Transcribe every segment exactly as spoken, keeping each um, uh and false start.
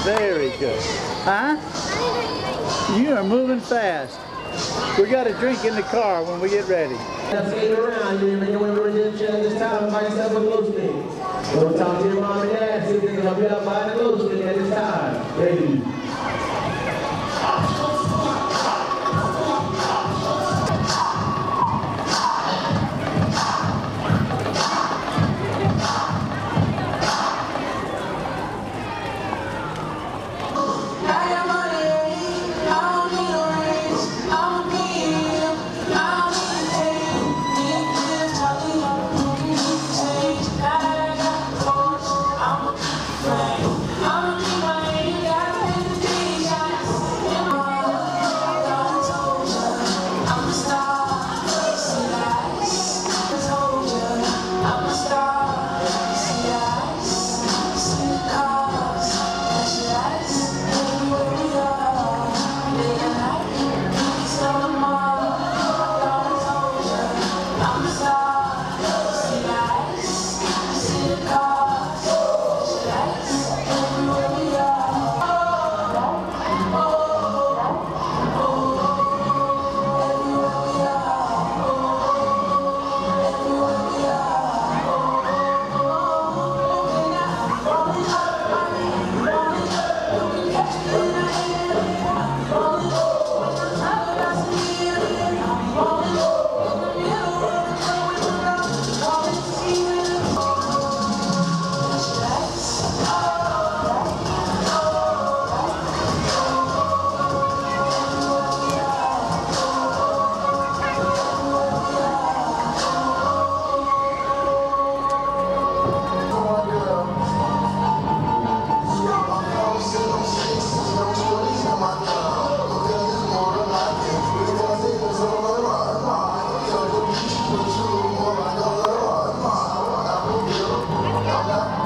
Very good. Huh? You are moving fast. We got a drink in the car when we get ready. Now skate around. You remember when we were in this time by yourself a glow stick. Go talk to your mom and dad. See if they can help you out by the glow stick at this time. Ready.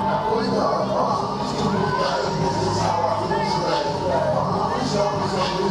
So